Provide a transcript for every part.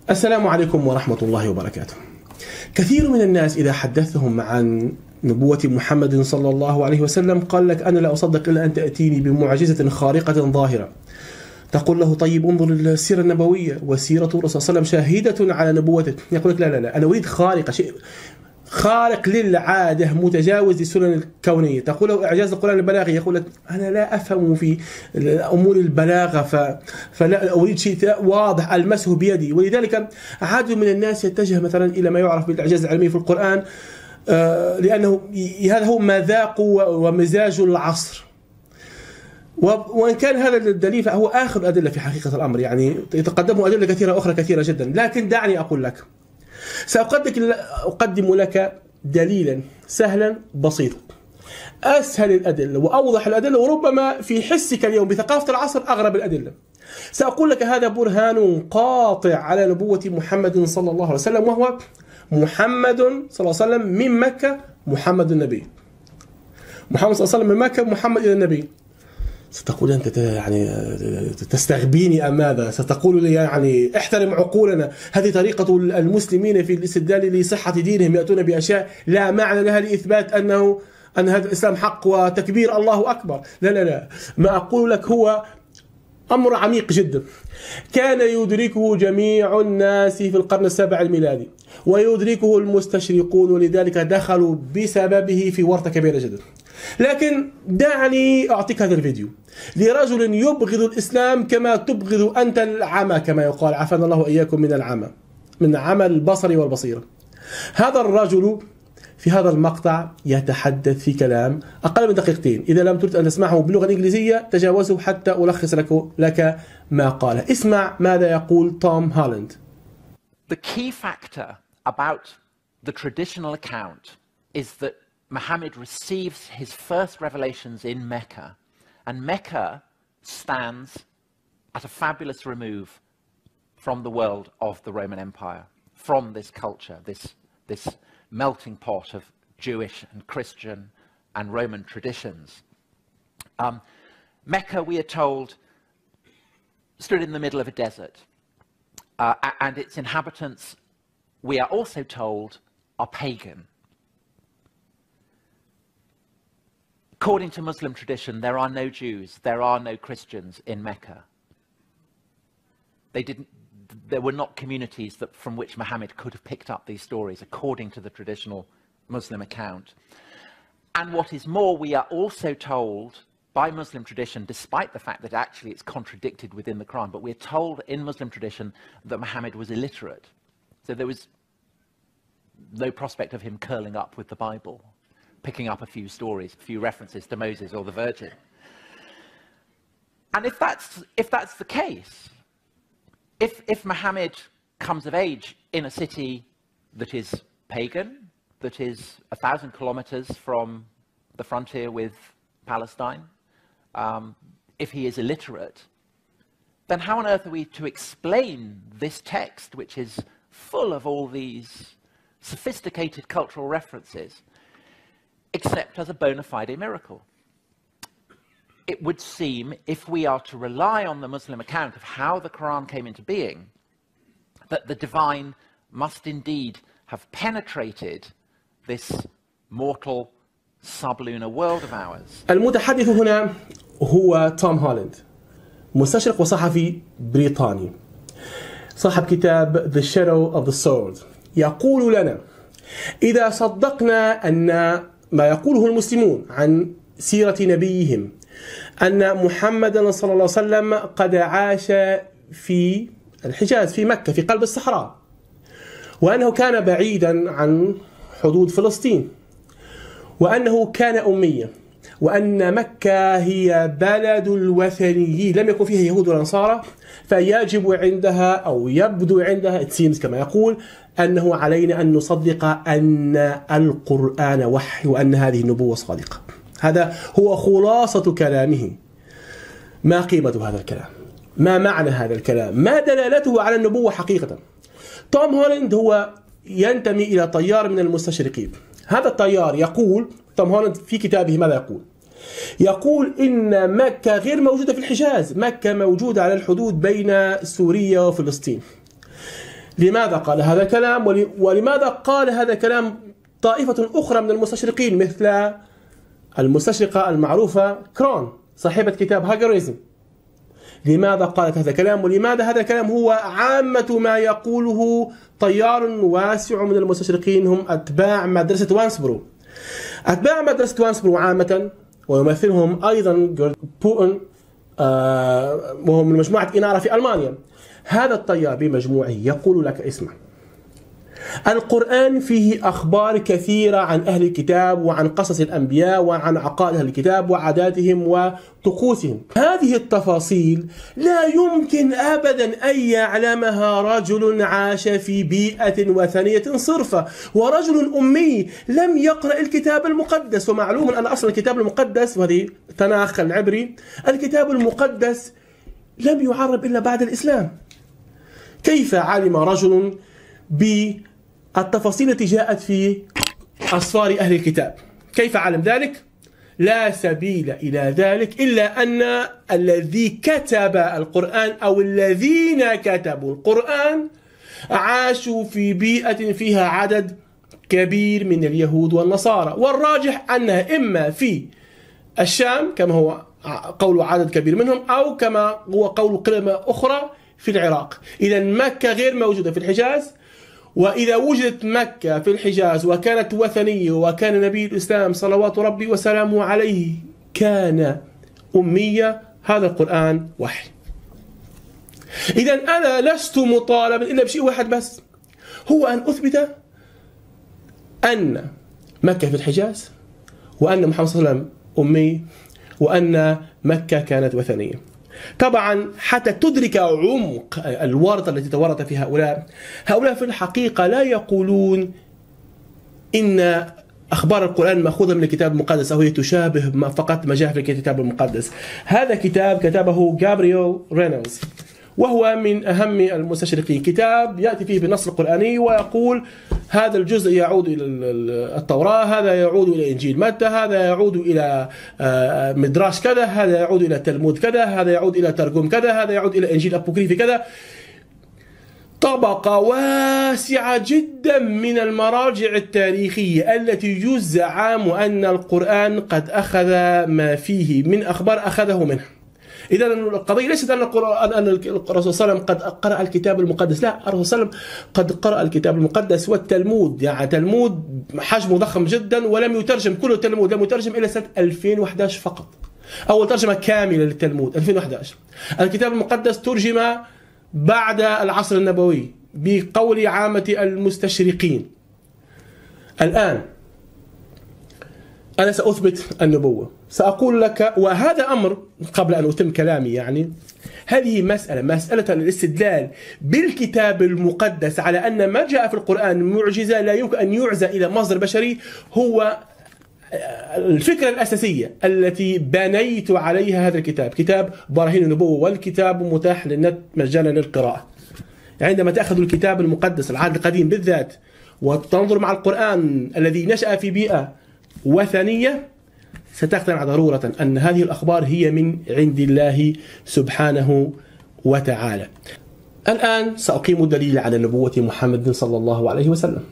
السلام عليكم ورحمة الله وبركاته. كثير من الناس إذا حدثهم عن نبوة محمد صلى الله عليه وسلم قال لك أنا لا أصدق إلا أن تأتيني بمعجزة خارقة ظاهرة. تقول له طيب انظر السيرة النبوية وسيرة الرسول صلى الله عليه وسلم شاهدة على نبوته. يقول لك لا أنا أريد خارقة، شيء خارق للعادة متجاوز للسنن الكونية. تقول له إعجاز القرآن البلاغي، يقول لك أنا لا أفهم في أمور البلاغة فلا أريد شيء واضح ألمسه بيدي. ولذلك عدد من الناس يتجه مثلا إلى ما يعرف بالإعجاز العلمي في القرآن، لأنه هذا هو مذاق ومزاج العصر. وإن كان هذا الدليل فهو آخر أدلة في حقيقة الأمر، يعني يتقدمه أدلة كثيرة أخرى كثيرة جدا. لكن دعني أقول لك، سأقدم لك دليلا سهلا بسيطا، أسهل الأدلة وأوضح الأدلة، وربما في حسك اليوم بثقافة العصر أغرب الأدلة. سأقول لك هذا برهان قاطع على نبوة محمد صلى الله عليه وسلم، وهو محمد صلى الله عليه وسلم من مكة، محمد النبي. محمد صلى الله عليه وسلم من مكة، محمد إلى النبي. ستقول أنت يعني تستغبيني أم ماذا؟ ستقول لي يعني احترم عقولنا، هذه طريقة المسلمين في الاستدلال لصحة دينهم، يأتون بأشياء لا معنى لها لإثبات أن هذا الإسلام حق وتكبير الله أكبر. لا، ما أقول لك هو أمر عميق جدا، كان يدركه جميع الناس في القرن السابع الميلادي، ويدركه المستشرقون، ولذلك دخلوا بسببه في ورطة كبيرة جدا. لكن دعني أعطيك هذا الفيديو لرجل يبغض الإسلام كما تبغض أنت العمى، كما يقال، عافانا الله وإياكم من العمى، من عمى البصر والبصيرة. هذا الرجل في هذا المقطع يتحدث في كلام أقل من دقيقتين، إذا لم تريد أن تسمعه باللغة الإنجليزية تجاوزه حتى ألخص لك ما قاله. اسمع ماذا يقول توم هولاند. The key factor about the traditional account is that Muhammad receives his first revelations in Mecca, and Mecca stands at a fabulous remove from the world of the Roman Empire, from this culture, this melting pot of Jewish and Christian and Roman traditions. Mecca, we are told, stood in the middle of a desert, and its inhabitants, we are also told, are pagan. According to Muslim tradition, there are no Jews, there are no Christians in Mecca. There were not communities from which Muhammad could have picked up these stories, according to the traditional Muslim account. And what is more, we are also told by Muslim tradition, despite the fact that actually it's contradicted within the Quran, but we're told in Muslim tradition that Muhammad was illiterate. So there was no prospect of him curling up with the Bible, picking up a few stories, a few references to Moses or the Virgin. And if that's the case, if Muhammad comes of age in a city that is pagan, that is 1,000 kilometers from the frontier with Palestine, if he is illiterate, then how on earth are we to explain this text, which is full of all these sophisticated cultural references, except as a bona fide miracle? It would seem, if we are to rely on the Muslim account of how the Quran came into being, that the divine must indeed have penetrated this mortal sublunar world of ours. المتحدث هنا هو توم هولاند، مستشرق وصحفي بريطاني، صاحب كتاب The Shadow of the Sword. يقول لنا إذا صدقنا أن ما يقوله المسلمون عن سيرة نبيهم أن محمدا صلى الله عليه وسلم قد عاش في الحجاز، في مكة، في قلب الصحراء، وأنه كان بعيدا عن حدود فلسطين، وأنه كان أميا، وأن مكة هي بلد الوثنيين، لم يكن فيها يهود ولا نصارى، فيجب عندها أو يبدو عندها it seems كما يقول أنه علينا أن نصدق أن القرآن وحي وأن هذه النبوة صادقة. هذا هو خلاصة كلامه. ما قيمة هذا الكلام؟ ما معنى هذا الكلام؟ ما دلالته على النبوة حقيقة؟ توم هولاند هو ينتمي إلى تيار من المستشرقين. هذا التيار يقول، توم هولاند في كتابه ماذا يقول؟ يقول إن مكة غير موجودة في الحجاز، مكة موجودة على الحدود بين سوريا وفلسطين. لماذا قال هذا الكلام؟ ولماذا قال هذا الكلام طائفة أخرى من المستشرقين مثل المستشرقة المعروفة كرون صاحبة كتاب هاجريزم؟ لماذا قالت هذا الكلام؟ ولماذا هذا الكلام هو عامة ما يقوله تيار واسع من المستشرقين هم أتباع مدرسة وانسبرو. أتباع مدرسة وانسبرو عامة ويمثلهم أيضا بوئن وهم من مجموعة إنارة في ألمانيا. هذا التيار بمجموعه يقول لك اسمع، القرآن فيه أخبار كثيرة عن أهل الكتاب وعن قصص الأنبياء وعن عقائد أهل الكتاب وعاداتهم وطقوسهم. هذه التفاصيل لا يمكن أبدا أن يعلمها رجل عاش في بيئة وثنية صرفة ورجل أمي لم يقرأ الكتاب المقدس. ومعلوم أن أصل الكتاب المقدس، وهذه تناخ العبري، الكتاب المقدس لم يعرب إلا بعد الإسلام. كيف علم رجل بالتفاصيل التي جاءت في أسفار أهل الكتاب؟ كيف علم ذلك؟ لا سبيل إلى ذلك إلا أن الذي كتب القرآن أو الذين كتبوا القرآن عاشوا في بيئة فيها عدد كبير من اليهود والنصارى، والراجح أنها إما في الشام كما هو قول عدد كبير منهم، أو كما هو قول قلة أخرى في العراق. إذا مكة غير موجودة في الحجاز، وإذا وجدت مكة في الحجاز وكانت وثنية وكان نبي الإسلام صلوات ربي وسلامه عليه كان أمية، هذا القرآن وحي. إذا أنا لست مطالبا إلا بشيء واحد بس، هو أن أثبت أن مكة في الحجاز، وأن محمد صلى الله عليه وسلم أمي، وأن مكة كانت وثنية. طبعا حتى تدرك عمق الورطة التي تورط في هؤلاء في الحقيقة لا يقولون إن أخبار القرآن مأخوذة من الكتاب المقدس أو هي تشابه فقط ما جاء في الكتاب المقدس. هذا كتاب كتبه جابرييل رينولدز، وهو من أهم المستشرقين. كتاب يأتي فيه بالنص القرآني ويقول هذا الجزء يعود إلى التوراة، هذا يعود إلى إنجيل متى، هذا يعود إلى مدراش كذا، هذا يعود إلى تلمود كذا، هذا يعود إلى ترجم كذا، هذا يعود إلى إنجيل أبوكريفي كذا. طبقة واسعة جدا من المراجع التاريخية التي يزعم أن القرآن قد أخذ ما فيه من أخبار أخذه منها. إذا القضية ليست أن الرسول صلى الله عليه وسلم قد قرأ الكتاب المقدس، لا، الرسول صلى الله عليه وسلم قد قرأ الكتاب المقدس والتلمود. يعني تلمود حجمه ضخم جدا ولم يترجم كل التلمود، لم يترجم إلى سنة 2011 فقط. أول ترجمة كاملة للتلمود 2011. الكتاب المقدس ترجم بعد العصر النبوي بقول عامة المستشرقين. الآن أنا سأثبت النبوة، سأقول لك، وهذا أمر قبل أن أتم كلامي، يعني هذه مسألة الاستدلال بالكتاب المقدس على أن ما جاء في القرآن معجزة لا يمكن أن يعزى إلى مصدر بشري، هو الفكرة الأساسية التي بنيت عليها هذا الكتاب، كتاب براهين النبوة، والكتاب متاح للنت مجانا للقراءة. عندما تأخذ الكتاب المقدس العهد القديم بالذات وتنظر مع القرآن الذي نشأ في بيئة وثنية، ستقتنع ضرورة أن هذه الأخبار هي من عند الله سبحانه وتعالى. الآن سأقيم الدليل على نبوة محمد صلى الله عليه وسلم.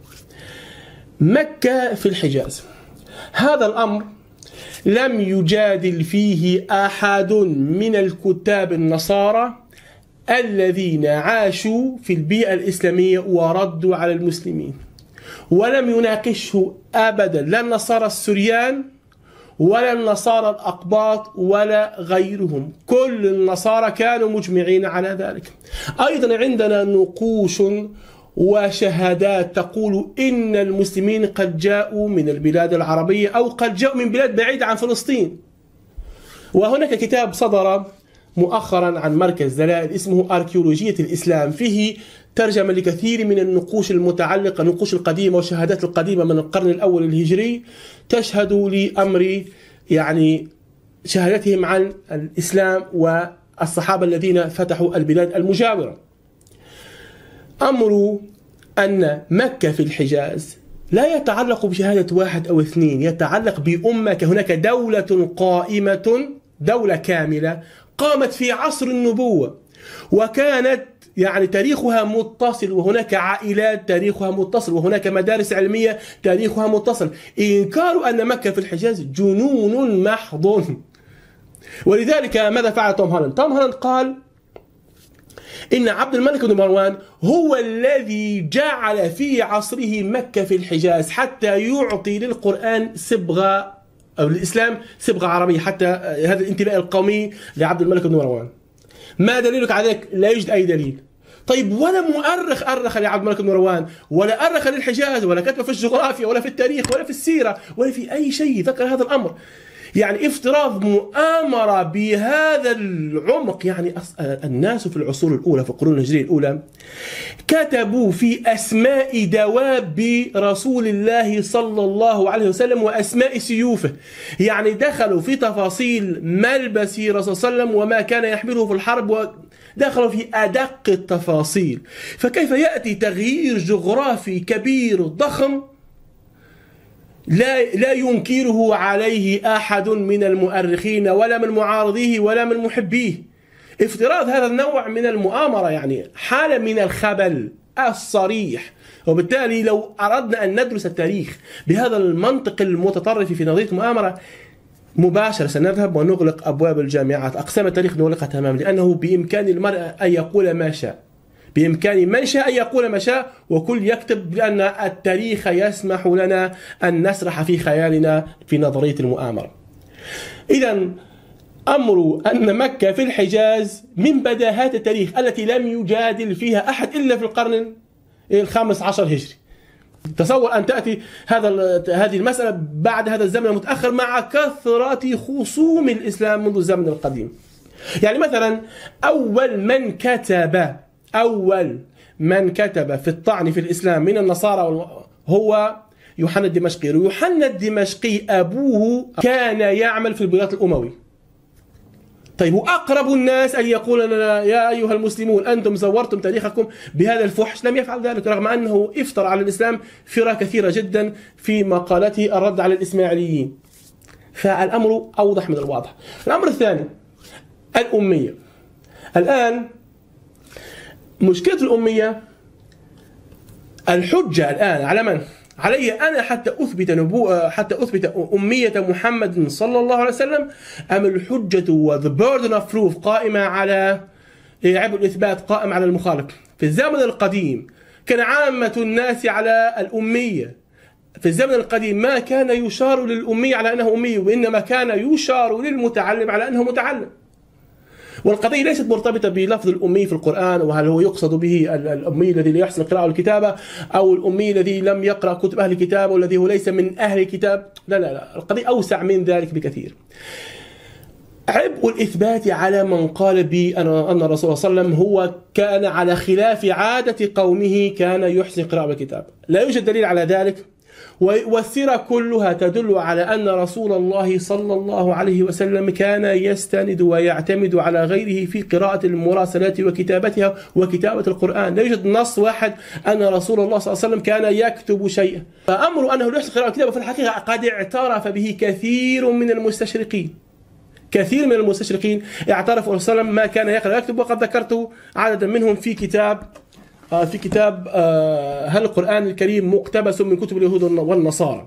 مكة في الحجاز، هذا الأمر لم يجادل فيه أحد من الكتاب النصارى الذين عاشوا في البيئة الإسلامية وردوا على المسلمين، ولم يناقشه أبدا لا النصارى السريان ولا النصارى الأقباط ولا غيرهم. كل النصارى كانوا مجمعين على ذلك. أيضا عندنا نقوش وشهادات تقول إن المسلمين قد جاءوا من البلاد العربية أو قد جاءوا من بلاد بعيدة عن فلسطين. وهناك كتاب صدر مؤخرا عن مركز دلائل اسمه أركيولوجية الإسلام، فيه ترجمة لكثير من النقوش المتعلقة، النقوش القديمة والشهادات القديمة من القرن الأول الهجري، تشهد لأمر يعني شهادتهم عن الإسلام والصحابة الذين فتحوا البلاد المجاورة. أمر أن مكة في الحجاز لا يتعلق بشهادة واحد أو اثنين، يتعلق بأمة. هناك دولة قائمة، دولة كاملة قامت في عصر النبوة، وكانت يعني تاريخها متصل، وهناك عائلات تاريخها متصل، وهناك مدارس علمية تاريخها متصل. إنكار أن مكة في الحجاز جنون محض. ولذلك ماذا فعل توم هولاند؟ توم هولاند قال إن عبد الملك بن مروان هو الذي جعل في عصره مكة في الحجاز حتى يعطي للقرآن صبغة، أو للإسلام صبغة عربية، حتى هذا الانتماء القومي لعبد الملك بن مروان. ما دليلك على ذلك؟ لا يوجد أي دليل. طيب ولا مؤرخ أرخ لعبد الملك بن مروان، ولا أرخ للحجاز، ولا كتب في الجغرافيا، ولا في التاريخ، ولا في السيرة، ولا في أي شيء ذكر هذا الأمر. يعني افتراض مؤامرة بهذا العمق. يعني الناس في العصور الأولى، في القرون الهجرية الأولى، كتبوا في أسماء دواب رسول الله صلى الله عليه وسلم وأسماء سيوفه. يعني دخلوا في تفاصيل ملبس رسول صلى الله عليه وسلم وما كان يحمله في الحرب، ودخلوا في أدق التفاصيل. فكيف يأتي تغيير جغرافي كبير ضخم لا ينكره عليه أحد من المؤرخين ولا من معارضيه ولا من محبيه؟ افتراض هذا النوع من المؤامرة يعني حالة من الخبل الصريح. وبالتالي لو أردنا أن ندرس التاريخ بهذا المنطق المتطرف في نظرية المؤامرة، مباشرة سنذهب ونغلق أبواب الجامعات، أقسام التاريخ نغلقها تماما، لأنه بإمكان المرء أن يقول ما شاء، بإمكان من شاء أن يقول ما شاء، وكل يكتب، لأن التاريخ يسمح لنا أن نسرح في خيالنا في نظرية المؤامرة. إذا أمر أن مكة في الحجاز من بداهات التاريخ التي لم يجادل فيها أحد إلا في القرن ال15 هجري. تصور أن تأتي هذه المسألة بعد هذا الزمن المتأخر مع كثرة خصوم الإسلام منذ الزمن القديم. يعني مثلا أول من كتب في الطعن في الإسلام من النصارى هو يوحنا الدمشقي. يوحنا الدمشقي أبوه كان يعمل في البلاط الأموي. طيب وأقرب الناس أن يقول لنا يا أيها المسلمون أنتم زورتم تاريخكم بهذا الفحش، لم يفعل ذلك، رغم أنه افترى على الإسلام فرى كثيرة جدا في مقالته الرد على الإسماعيليين. فالأمر أوضح من الواضح. الأمر الثاني الأمية. الآن مشكلة الأمية، الحجة الآن على من؟ علي أنا حتى أثبت أمية محمد صلى الله عليه وسلم، أم الحجة the burden of proof قائمة على عبء الإثبات قائم على المخالف؟ في الزمن القديم كان عامة الناس على الأمية. في الزمن القديم ما كان يشار للأمي على أنه أمي، وإنما كان يشار للمتعلم على أنه متعلم. والقضية ليست مرتبطة بلفظ الأمي في القرآن، وهل هو يقصد به الأمي الذي لا يحسن القراءة والكتابة، أو الأمي الذي لم يقرأ كتب أهل الكتاب والذي هو ليس من أهل الكتاب. لا، القضية أوسع من ذلك بكثير. عبء الإثبات على من قال بأن الرسول صلى الله عليه وسلم هو كان على خلاف عادة قومه كان يحسن القراءة والكتابة. لا يوجد دليل على ذلك، والسيرة كلها تدل على أن رسول الله صلى الله عليه وسلم كان يستند ويعتمد على غيره في قراءة المراسلات وكتابتها وكتابة القرآن. لا يوجد نص واحد أن رسول الله صلى الله عليه وسلم كان يكتب شيئا. فأمر أنه يحسن القراءة والكتابة في الحقيقة قد اعترف به كثير من المستشرقين. اعترفوا صلى الله عليه وسلم ما كان يقرأ ويكتب، وقد ذكرت عددا منهم في كتاب هل القرآن الكريم مقتبس من كتب اليهود والنصارى.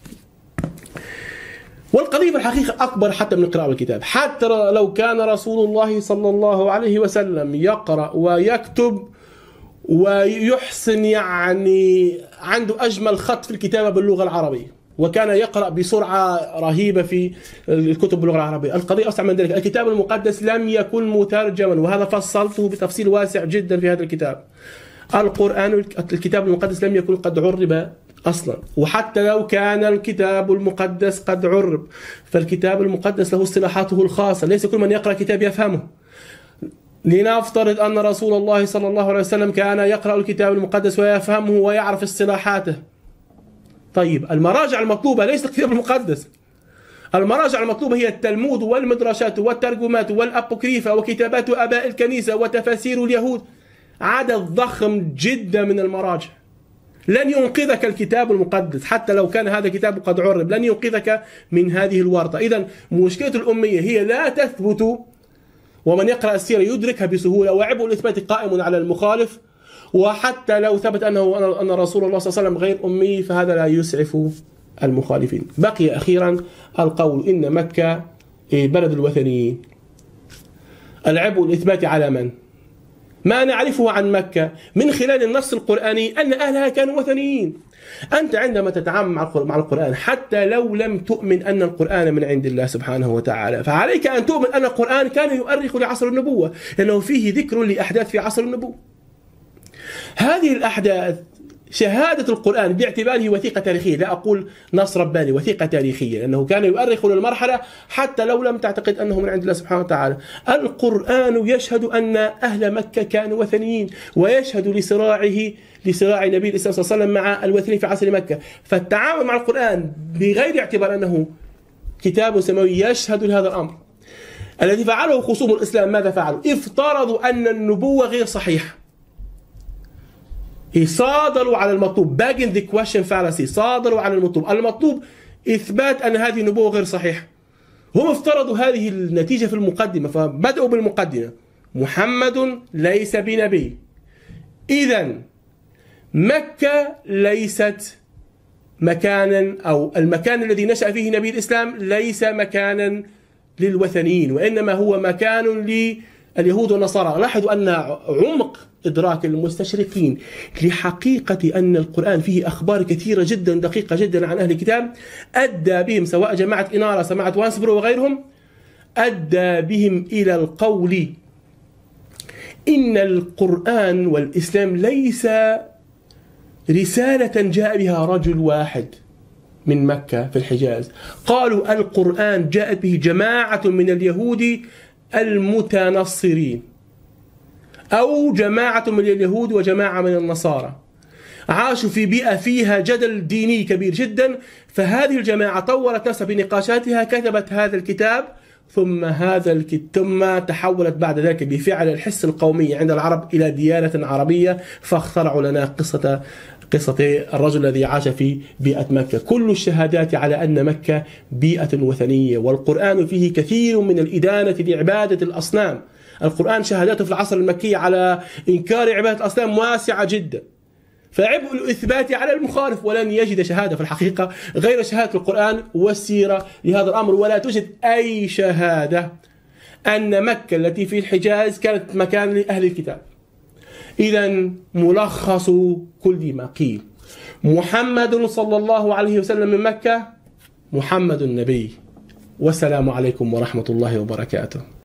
والقضية في الحقيقة أكبر حتى من القراءة والكتاب. حتى لو كان رسول الله صلى الله عليه وسلم يقرأ ويكتب ويحسن، يعني عنده أجمل خط في الكتابة باللغة العربية، وكان يقرأ بسرعة رهيبة في الكتب باللغة العربية، القضية أوسع من ذلك. الكتاب المقدس لم يكن مترجما، وهذا فصلته بتفصيل واسع جدا في هذا الكتاب. الكتاب المقدس لم يكن قد عرب أصلا، وحتى لو كان الكتاب المقدس قد عرب فالكتاب المقدس له اصطلاحاته الخاصة، ليس كل من يقرأ كتاب يفهمه. لنفترض أن رسول الله صلى الله عليه وسلم كان يقرأ الكتاب المقدس ويفهمه ويعرف اصطلاحاته. طيب المراجع المطلوبة ليس الكتاب المقدس، المراجع المطلوبة هي التلمود والمدرشات والترجمات والأبوكريفة وكتابات آباء الكنيسة وتفاسير اليهود، عدد ضخم جدا من المراجع. لن ينقذك الكتاب المقدس حتى لو كان هذا الكتاب قد عرب، لن ينقذك من هذه الورطة. إذن مشكلة الأمية هي لا تثبت ومن يقرأ السيرة يدركها بسهولة، وعبء الإثبات قائم على المخالف، وحتى لو ثبت أن رسول الله صلى الله عليه وسلم غير أمي فهذا لا يسعف المخالفين. بقي أخيرا القول إن مكة بلد الوثنيين. العبء الإثبات على من؟ ما نعرفه عن مكة من خلال النص القرآني أن أهلها كانوا وثنيين. أنت عندما تتعامل مع القرآن حتى لو لم تؤمن أن القرآن من عند الله سبحانه وتعالى، فعليك أن تؤمن أن القرآن كان يؤرخ لعصر النبوة، لأنه فيه ذكر لأحداث في عصر النبوة. هذه الأحداث شهادة القرآن باعتباره وثيقة تاريخية، لا أقول نص رباني، وثيقة تاريخية، لأنه كان يؤرخ للمرحلة حتى لو لم تعتقد أنه من عند الله سبحانه وتعالى. القرآن يشهد أن أهل مكة كانوا وثنيين، ويشهد لصراع نبي الإسلام صلى الله عليه وسلم مع الوثنيين في عصر مكة. فالتعامل مع القرآن بغير اعتبار أنه كتاب سماوي يشهد لهذا الأمر. الذي فعله خصوم الإسلام ماذا فعلوا؟ افترضوا أن النبوة غير صحيحة، صادروا على المطلوب back in the question fallacy، صادروا على المطلوب إثبات أن هذه النبوة غير صحيحة. هم افترضوا هذه النتيجة في المقدمة، فبدأوا بالمقدمة: محمد ليس بنبي، إذا مكة ليست مكانا، أو المكان الذي نشأ فيه نبي الإسلام ليس مكانا للوثنيين، وإنما هو مكان لليهود والنصارى. لاحظوا أن عمق إدراك المستشرقين لحقيقة أن القرآن فيه أخبار كثيرة جدا دقيقة جدا عن أهل الكتاب أدى بهم، سواء جماعة إنارة جماعة وانسبرو وغيرهم، أدى بهم إلى القول إن القرآن والإسلام ليس رسالة جاء بها رجل واحد من مكة في الحجاز. قالوا القرآن جاءت به جماعة من اليهود المتنصرين، أو جماعة من اليهود وجماعة من النصارى، عاشوا في بيئة فيها جدل ديني كبير جدا، فهذه الجماعة طورت نفسها بنقاشاتها، كتبت هذا الكتاب، ثم تحولت بعد ذلك بفعل الحس القومي عند العرب إلى ديانة عربية، فاخترعوا لنا قصة الرجل الذي عاش في بيئة مكة. كل الشهادات على أن مكة بيئة وثنية، والقرآن فيه كثير من الإدانة لعبادة الأصنام. القرآن شهاداته في العصر المكي على إنكار عبادة الأصنام واسعة جدا، فعبء الإثبات على المخالف، ولن يجد شهادة في الحقيقة غير شهادة القرآن والسيرة لهذا الأمر. ولا توجد أي شهادة أن مكة التي في الحجاز كانت مكان لأهل الكتاب. إذا ملخص كل ما قيل: محمد صلى الله عليه وسلم من مكة، محمد النبي، والسلام عليكم ورحمة الله وبركاته.